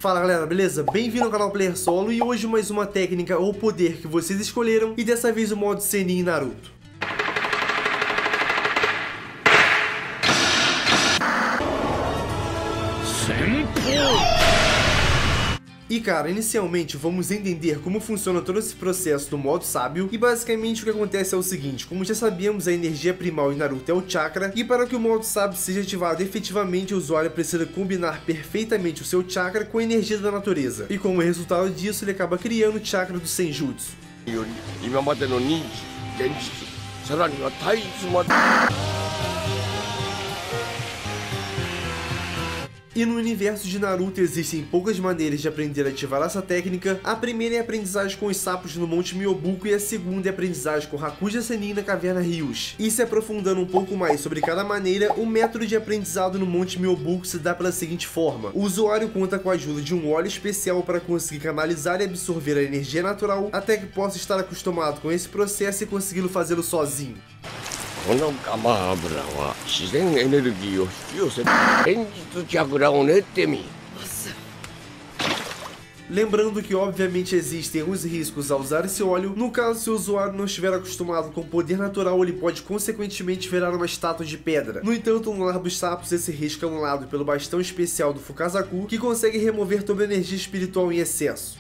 Fala galera, beleza? Bem-vindo ao canal Player Solo e hoje mais uma técnica ou poder que vocês escolheram e dessa vez o modo Sennin em Naruto. E cara, inicialmente vamos entender como funciona todo esse processo do modo sábio e basicamente o que acontece é o seguinte: como já sabíamos, a energia primal em Naruto é o chakra e para que o modo sábio seja ativado efetivamente o usuário precisa combinar perfeitamente o seu chakra com a energia da natureza e como resultado disso ele acaba criando o chakra do Senjutsu. E no universo de Naruto existem poucas maneiras de aprender a ativar essa técnica. A primeira é a aprendizagem com os sapos no Monte Myobuku e a segunda é a aprendizagem com Hakuja Sennin na Caverna Ryushi. E se aprofundando um pouco mais sobre cada maneira, o método de aprendizado no Monte Myobuku se dá pela seguinte forma: o usuário conta com a ajuda de um óleo especial para conseguir canalizar e absorver a energia natural até que possa estar acostumado com esse processo e consegui-lo fazê-lo sozinho. Lembrando que obviamente existem alguns riscos ao usar esse óleo. No caso, se o usuário não estiver acostumado com o poder natural, ele pode consequentemente virar uma estátua de pedra. No entanto, no lar dos sapos, esse risco é anulado pelo bastão especial do Fukazaku, que consegue remover toda a energia espiritual em excesso.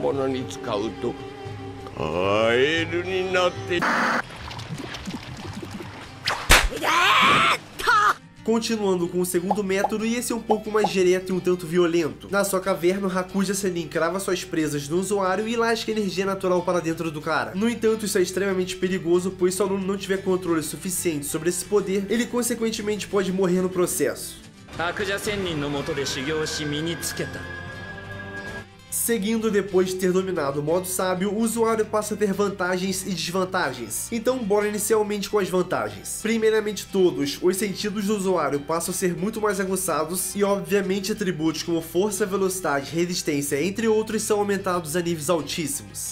Continuando com o segundo método, e esse é um pouco mais direto e um tanto violento. Na sua caverna, o Hakuja Sennin crava suas presas no usuário e lasca energia natural para dentro do cara. No entanto, isso é extremamente perigoso, pois se o aluno não tiver controle suficiente sobre esse poder, ele consequentemente pode morrer no processo. Seguindo, depois de ter dominado o modo sábio, o usuário passa a ter vantagens e desvantagens. Então bora inicialmente com as vantagens. Primeiramente todos, os sentidos do usuário passam a ser muito mais aguçados e obviamente atributos como força, velocidade, resistência, entre outros, são aumentados a níveis altíssimos.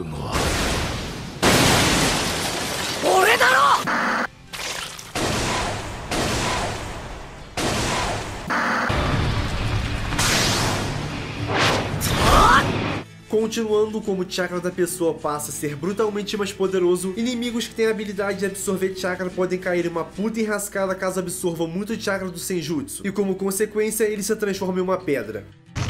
Continuando, como o chakra da pessoa passa a ser brutalmente mais poderoso, inimigos que têm a habilidade de absorver chakra podem cair em uma puta enrascada caso absorvam muito chakra do Senjutsu, e como consequência ele se transforma em uma pedra.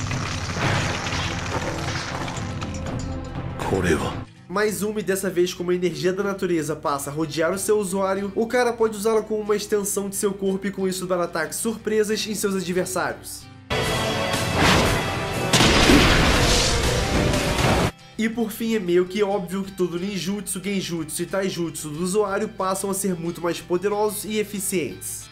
Mais uma, e dessa vez como a energia da natureza passa a rodear o seu usuário, o cara pode usá-la como uma extensão de seu corpo e com isso dar ataques surpresas em seus adversários. E por fim, é meio que óbvio que todo ninjutsu, genjutsu e taijutsu do usuário passam a ser muito mais poderosos e eficientes.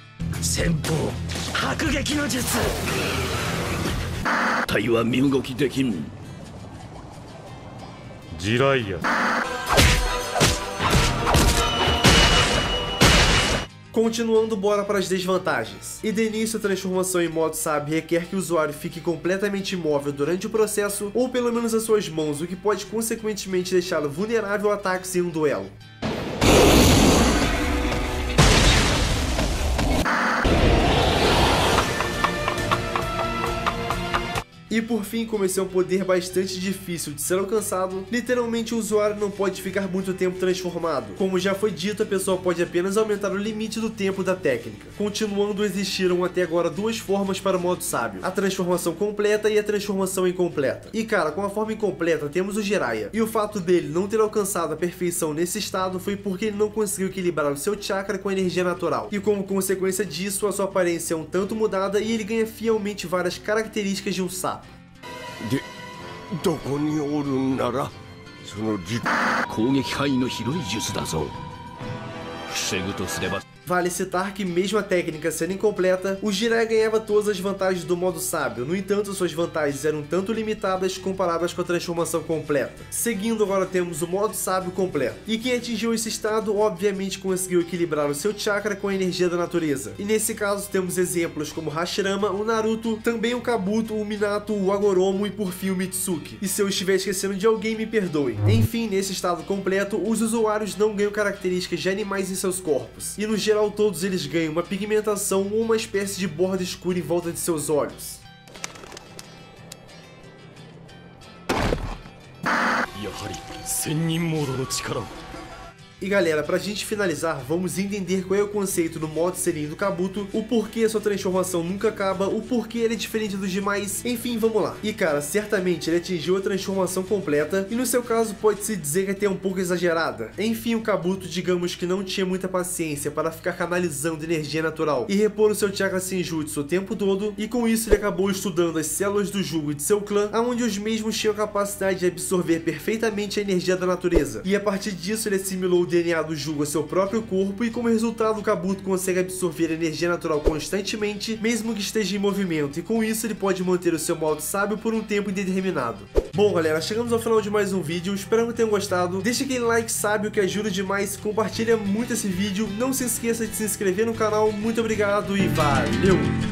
Continuando, bora para as desvantagens. E de início, a transformação em modo sábio requer que o usuário fique completamente imóvel durante o processo, ou pelo menos as suas mãos, o que pode consequentemente deixá-lo vulnerável a ataques em um duelo. E por fim, como esse é um poder bastante difícil de ser alcançado, literalmente o usuário não pode ficar muito tempo transformado. Como já foi dito, a pessoa pode apenas aumentar o limite do tempo da técnica. Continuando, existiram até agora duas formas para o modo sábio: a transformação completa e a transformação incompleta. E cara, com a forma incompleta temos o Jiraiya, e o fato dele não ter alcançado a perfeição nesse estado foi porque ele não conseguiu equilibrar o seu chakra com a energia natural. E como consequência disso, a sua aparência é um tanto mudada e ele ganha fielmente várias características de um sapo. Vale citar que mesmo a técnica sendo incompleta, o Jiraiya ganhava todas as vantagens do modo sábio. No entanto, suas vantagens eram tanto limitadas comparadas com a transformação completa. Seguindo, agora temos o modo sábio completo. E quem atingiu esse estado, obviamente conseguiu equilibrar o seu chakra com a energia da natureza. E nesse caso temos exemplos como Hashirama, o Naruto, também o Kabuto, o Minato, o Agoromo e por fim o Mitsuki. E se eu estiver esquecendo de alguém, me perdoe. Enfim, nesse estado completo, os usuários não ganham características de animais em seus corpos. E no geral, todos eles ganham uma pigmentação ou uma espécie de borda escura em volta de seus olhos. 千人モードの力を。 E galera, pra gente finalizar, vamos entender qual é o conceito do modo selinho do Kabuto, o porquê a sua transformação nunca acaba, o porquê ele é diferente dos demais, enfim, vamos lá. E cara, certamente ele atingiu a transformação completa, e no seu caso pode-se dizer que é até um pouco exagerada. Enfim, o Kabuto, digamos que não tinha muita paciência para ficar canalizando energia natural e repor o seu chakra senjutsu o tempo todo, e com isso ele acabou estudando as células do jugo de seu clã, onde os mesmos tinham a capacidade de absorver perfeitamente a energia da natureza, e a partir disso ele assimilou o DNA do jugo a seu próprio corpo, e como resultado o Kabuto consegue absorver energia natural constantemente, mesmo que esteja em movimento, e com isso ele pode manter o seu modo sábio por um tempo indeterminado. Bom galera, chegamos ao final de mais um vídeo, espero que tenham gostado, deixa aquele like sábio que ajuda demais, compartilha muito esse vídeo, não se esqueça de se inscrever no canal, muito obrigado e valeu!